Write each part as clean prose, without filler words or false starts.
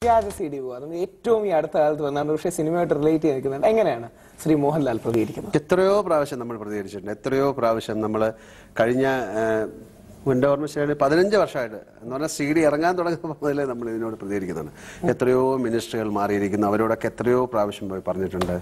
വ്യാജ CD പോകുന്നത് ഏറ്റവും ഈ അടുത്ത കാലത്ത് വന്നാണ്. പക്ഷേ സിനിമയായിട്ട് റിലേറ്റ് ചെയ്തിരിക്കുന്നുണ്ട്. എങ്ങനെയാണ് ശ്രീ മോഹൻലാൽ പ്രതികരിക്കുന്നത്? എത്രയോ പ്രാവശ്യം നമ്മൾ പ്രതികരിച്ചിട്ടുണ്ട്. എത്രയോ പ്രാവശ്യം നമ്മൾ കഴിഞ്ഞ എൻ്റെ ഓർമ്മ ശരി 15 വർഷമായിട്ട് എന്ന് പറഞ്ഞാൽ CD ഇറങ്ങാൻ തുടങ്ങുമ്പോൾ മുതലേ നമ്മൾ ഇതിനോട് പ്രതികരിക്കുന്നതാണ്. എത്രയോ മിനിസ്റ്ററുകൾ മാറിയിരിക്കുന്നു, അവരോടൊക്കെ എത്രയോ പ്രാവശ്യം പോയി പറഞ്ഞിട്ടുണ്ട്.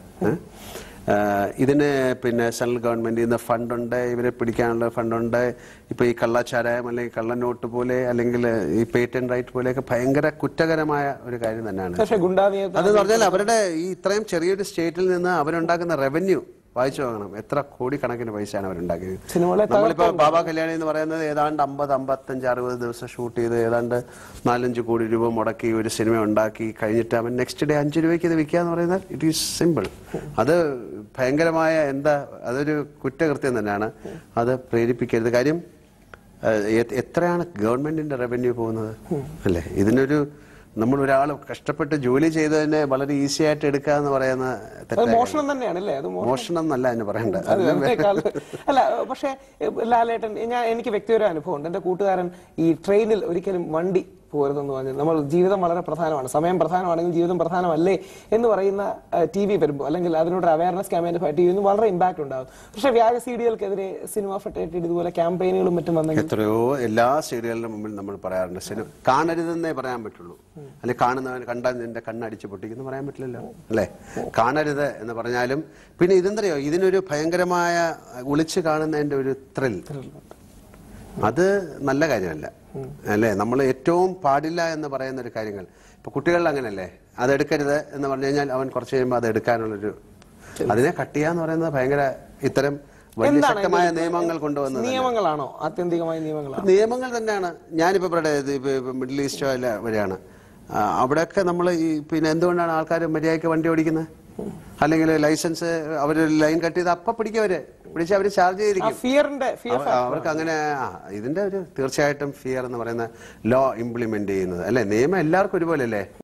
ഇതിന് പിന്നെ സെൻട്രൽ ഗവൺമെന്റിൽ നിന്ന് ഫണ്ടുണ്ട്, ഇവരെ പിടിക്കാനുള്ള ഫണ്ടുണ്ട്. ഇപ്പൊ ഈ കള്ളച്ചാരായം അല്ലെങ്കിൽ കള്ളനോട്ട് പോലെ അല്ലെങ്കിൽ ഈ പേറ്റന്റ് റൈറ്റ് പോലെയൊക്കെ ഭയങ്കര കുറ്റകരമായ ഒരു കാര്യം തന്നെയാണ്. അതെന്ന് പറഞ്ഞാൽ അവരുടെ ഈ ഇത്രയും ചെറിയൊരു സ്റ്റേറ്റിൽ നിന്ന് അവരുണ്ടാക്കുന്ന റവന്യൂ വായിച്ചു വാങ്ങണം. എത്ര കോടിക്കണക്കിന് പൈസയാണ് അവരുണ്ടാക്കിയത്. നമ്മളിപ്പോ ബാബ കല്യാണി എന്ന് പറയുന്നത് ഏതാണ്ട് 50, 55, 60 ദിവസം ഷൂട്ട് ചെയ്ത് ഏതാണ്ട് 4-5 കോടി രൂപ മുടക്കി ഒരു സിനിമ ഉണ്ടാക്കി കഴിഞ്ഞിട്ട് അവൻ നെക്സ്റ്റ് ഡേ 5 രൂപയ്ക്ക് ഇത് വിൽക്കുക എന്ന് പറയുന്നത് ഇറ്റ് ഈസ് സിമ്പിൾ. അത് ഭയങ്കരമായ അതൊരു കുറ്റകൃത്യം തന്നെയാണ്. അത് പ്രേരിപ്പിക്കരുത്. കാര്യം എത്രയാണ് ഗവൺമെന്റിന്റെ റവന്യൂ പോകുന്നത് അല്ലേ? ഇതിനൊരു നമ്മൾ ഒരാൾ കഷ്ടപ്പെട്ട് ജോലി ചെയ്തതിനെ വളരെ ഈസി ആയിട്ട് എടുക്കുക എന്ന് പറയുന്ന മോഷണം തന്നെയാണല്ലേ? അത് മോഷണം എന്നല്ല എന്ന് പറയണ്ടത്. അല്ല, പക്ഷേ ലാലേട്ടൻ, എനിക്ക് വ്യക്തിപരമായ അനുഭവം ഉണ്ട്. എന്റെ കൂട്ടുകാരൻ ഈ ട്രെയിനിൽ ഒരിക്കലും വണ്ടി പോരുതെന്ന് പറഞ്ഞു. നമ്മൾ ജീവിതം വളരെ പ്രധാനമാണ്, സമയം പ്രധാനമാണെങ്കിൽ ജീവിതം പ്രധാനമല്ലേ എന്ന് പറയുന്ന TV വരുമ്പോൾ അല്ലെങ്കിൽ അതിനോട് അവയർനെസ് ക്യാമ്പയിൻ TV വളരെ ഇമ്പാക്ട് ഉണ്ടാകും. പക്ഷെ വ്യാജ CDകൾക്കെതിരെ സിനിമ ഫെഡറേറ്റഡ് ഇതുപോലെ ക്യാമ്പയിനുകളും മറ്റും വന്നെങ്കിൽ എത്രയോ എല്ലാ സീരിയലിനും മുമ്പിൽ നമ്മൾ പറയാറുണ്ട്, സിനിമ കാണരുതെന്നേ പറയാൻ പറ്റുള്ളൂ. അല്ലെ കാണുന്നവൻ കണ്ടാൽ നിന്റെ കണ്ണടിച്ച് പൊട്ടിക്കുന്നു പറയാൻ പറ്റില്ലല്ലോ അല്ലെ? കാണരുത് എന്ന് പറഞ്ഞാലും പിന്നെ ഇതെന്തറിയോ, ഇതിനൊരു ഭയങ്കരമായ ഒളിച്ചു കാണുന്നതിന്റെ ഒരു ത്രിൽ, അത് നല്ല കാര്യമല്ല അല്ലേ? നമ്മൾ ഏറ്റവും പാടില്ല എന്ന് പറയുന്ന ഒരു കാര്യങ്ങൾ ഇപ്പൊ കുട്ടികളിൽ അങ്ങനല്ലേ, അതെടുക്കരുത് എന്ന് പറഞ്ഞു കഴിഞ്ഞാൽ അവൻ കുറച്ച് കഴിയുമ്പോൾ അത് എടുക്കാനുള്ളൊരു അതിനെ കട്ട് ചെയ്യാന്ന് പറയുന്നത് ഭയങ്കര ഇത്തരം വലിയ ശക്തമായ നിയമങ്ങൾ കൊണ്ടുവന്നത് നിയമങ്ങളാണോ? ആത്യന്തികമായ നിയമങ്ങൾ തന്നെയാണ്. ഞാനിപ്പോ ഇവിടെ മിഡിൽ ഈസ്റ്റോ അല്ല വരെയാണ്, അവിടെയൊക്കെ നമ്മൾ ഈ പിന്നെ എന്തുകൊണ്ടാണ് ആൾക്കാർ മര്യാദയ്ക്ക് വണ്ടി ഓടിക്കുന്നത്? അല്ലെങ്കിൽ ലൈസൻസ് അവര് ലൈൻ കട്ട് ചെയ്ത് അപ്പൊ പിടിക്കവര് പിടിച്ച് അവര് ചാർജ് ചെയ്തിരിക്കും. അവർക്ക് അങ്ങനെ ഇതിന്റെ ഒരു തീർച്ചയായിട്ടും ഫിയർ എന്ന് പറയുന്ന ലോ ഇംപ്ലിമെന്റ് ചെയ്യുന്നത് അല്ലെ? നിയമം എല്ലാവർക്കും ഒരുപോലെ അല്ലേ?